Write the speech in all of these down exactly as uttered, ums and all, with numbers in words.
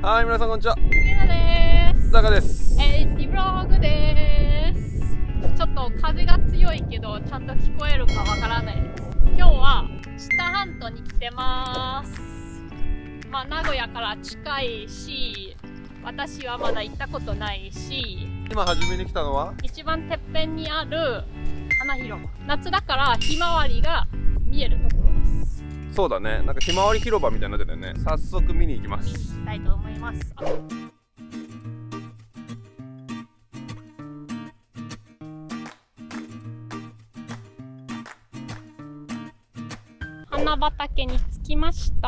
はい、皆さんこんにちは。 ゆなです。 ザカです。 えー、リブログです。ちょっと風が強いけどちゃんと聞こえるかわからないです。今日は知多半島に来てます。まあ名古屋から近いし、私はまだ行ったことないし、 今初めに来たのは一番てっぺんにある花広場。夏だからひまわりが見えるところです。 そうだね、なんかひまわり広場みたいになってたよね。早速見に行きます。 行きたいと思います。花畑に着きました。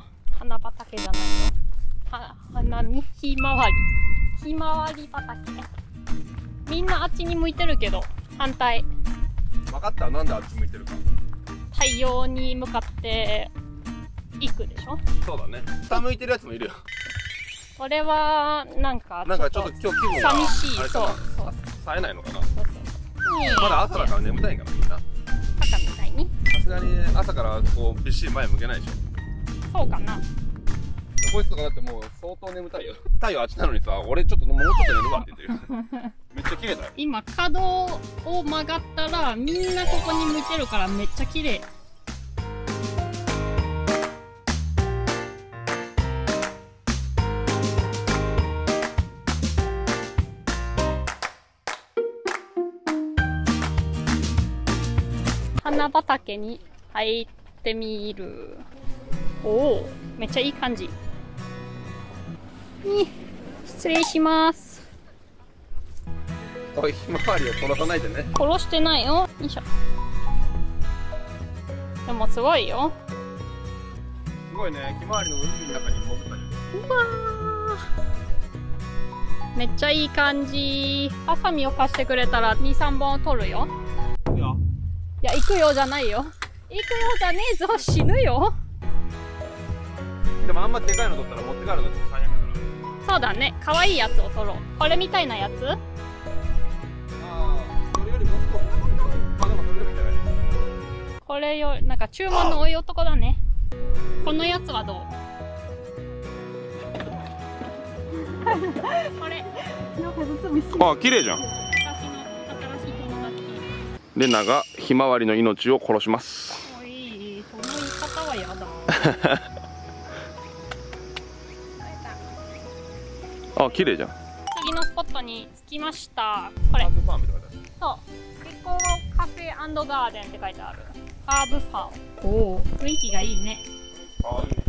花畑じゃないよ。は花見ひまわり。ひまわり畑。みんなあっちに向いてるけど、反対。 分かった、なんであっち向いてるか。 太陽に向かって行くでしょ。 そうだね。下向いてるやつもいるよ。 これはなんかなんかちょっと今日気分が寂しい。 あれそうかそう。 な。冴えないのかな。 そうそうまだ朝だから眠たいんかな、みんな。 バカみたいに。 さすがに朝からこうびっしり前向けないでしょ。 そうかな。 こいつとかだってもう相当眠たいよ。太陽あっちなのにさ、俺ちょっともうちょっと寝るわって言ってるよ。めっちゃ綺麗だよ。 今角を曲がったらみんなここに向いてるからめっちゃ綺麗。花畑に入ってみる。おお、めっちゃいい感じ。に失礼します。 おい、ひまわりを殺さないでね。 殺してないよ。よいしょ。でもすごいよ。 すごいね、ひまわりの海の中に潜ったよ。 うわー、めっちゃいい感じ。ハサミを貸してくれたらにさんぼん取るよ。 いや、 いや、行くよじゃないよ。行くよじゃねえぞ、死ぬよ。 でもあんまでかいの取ったら持って帰るのって大変だから。 そうだね、可愛いやつを取ろう。これみたいなやつ。 ああ、それよりもっと。まあでもそれでもいいんじゃない。 これよ、なんか注文の多い男だね。このやつはどう？これ。 あ、綺麗じゃん。 私の新しい友達。 レナがひまわりの命を殺します。 おい、その言い方はやだ。 あ、綺麗じゃん。 次のスポットに着きました。これ。 ハーブファームって書いてある。 そう。リコカフェ&ガーデンって書いてある。ハーブファーム。おお、雰囲気がいいね。 あ、いいね。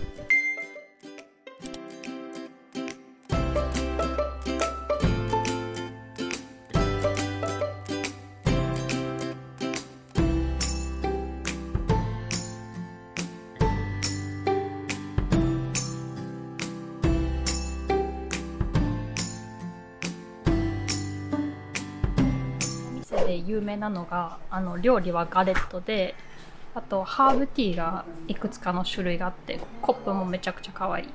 で有名なのが、あの料理はガレットで、あとハーブティーがいくつかの種類があって、コップもめちゃくちゃ可愛い。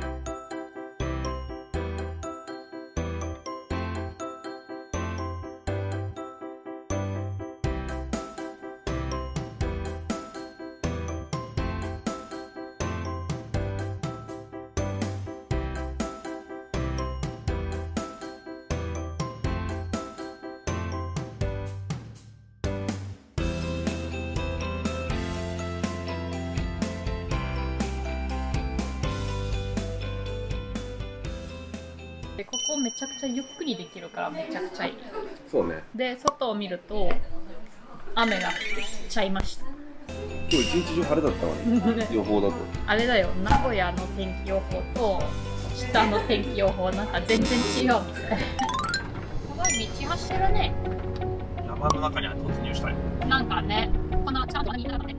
でここめちゃくちゃゆっくりできるからめちゃくちゃいい。 そうね。 で外を見ると雨が降ってきちゃいました。 今日一日中晴れだったわね。予報だと。 あれだよ、名古屋の天気予報と知多の天気予報なんか全然違うみたい。すごい道走ってるね。 山の中には突入したい。 なんかね、このちゃんと何言ったかね。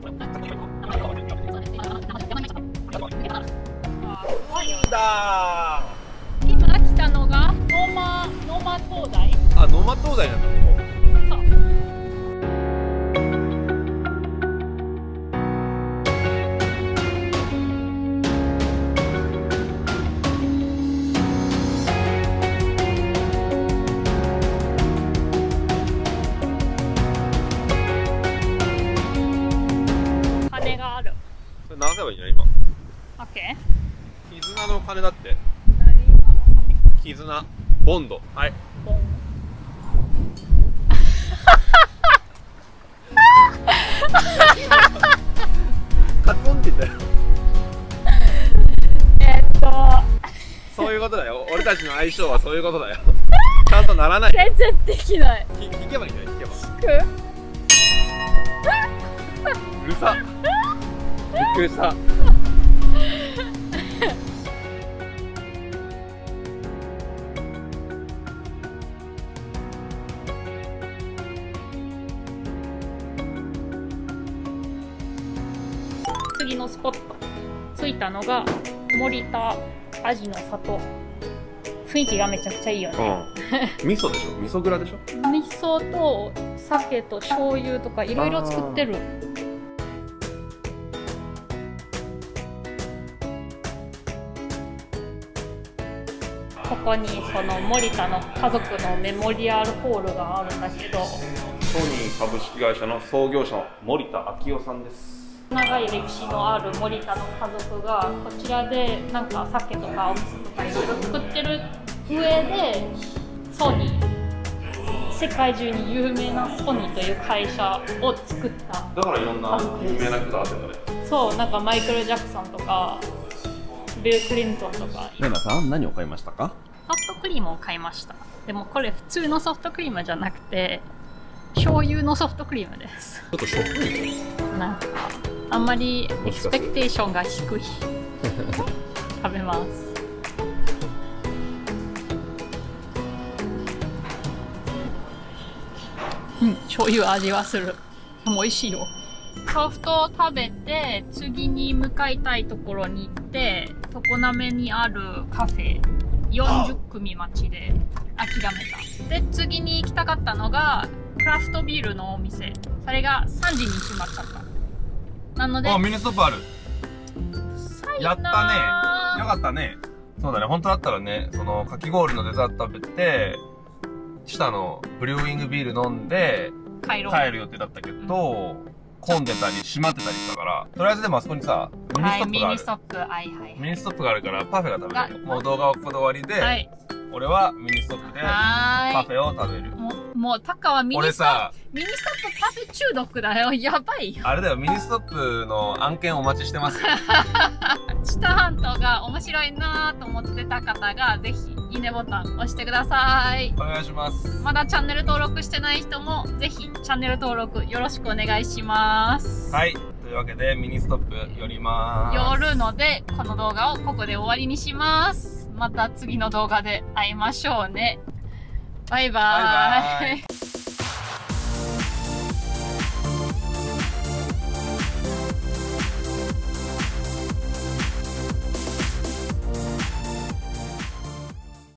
だ今来たのがノマノマ灯台。 あ、ノマ灯台なんだ、ここ。 そう。 流せばいいんじゃない今。 オッケ絆の鐘だって。 絆ボンド。はい。 ボンカツンって言ったよ。 えっとそういうことだよ。俺たちの相性はそういうことだよ。ちゃんとならない。 全然できない。 ひ弾けばいいんだよ。弾けば。 弾うるさ。びっくりした。 次のスポット着いたのが森田アジの里。雰囲気がめちゃくちゃいいよね。 うん、味噌でしょ。味噌蔵でしょ。 味噌と酒と醤油とかいろいろ作ってる。ここにその森田の家族のメモリアルホールがあるんだけど、 ソニー株式会社の創業者の森田昭夫さんです。 長い歴史のある森田の家族がこちらでなんか酒とかお味噌とかいろいろ作ってる上で、ソニー、世界中に有名なソニーという会社を作った。 だからいろんな有名な人があってたね。 そう、なんかマイケル・ジャクソンとかビル・クリントンとか。 レナさん、何を買いましたか？ ソフトクリームを買いました。でもこれ普通のソフトクリームじゃなくて醤油のソフトクリームです。 ちょっとしょっぱい。 なんかあんまりエクスペクテーションが低い。食べます。うん、醤油味はする。でも美味しいよ。ソフトを食べて次に向かいたいところに行って、常滑にあるカフェよんじゅっくみ待ちで諦めた。で、次に行きたかったのがクラフトビールのお店。それがさんじに決まっちゃった。なので、 あ、ミニストップある。やったね。よかったね。そうだね。本当だったらね、そのかき氷のデザート食べて、下のブリューイングビール飲んで帰ろう。 帰る予定だったけど、うん、混んでたり閉まってたりしたから、とりあえずでもあそこにさ、ミニストップがある。はい、ミニストップ、はいはいはい。ミニストップがあるからパフェが食べれるよ。もう動画はここで終わりで、はい、俺はミニストップでパフェを食べる。 もう、もうタカはミニストップ、ミニストップパフェ中毒だよ。やばいよ。 あれだよ、ミニストップの案件お待ちしてますよ。 知多半島が面白いなと思ってた方が、ぜひいいねボタン押してください。 お願いします。 まだチャンネル登録してない人も、ぜひチャンネル登録よろしくお願いします。 はい。というわけで、ミニストップ寄ります。 寄るので、この動画をここで終わりにします。また次の動画で会いましょうね。バイバーイ。バイバイ。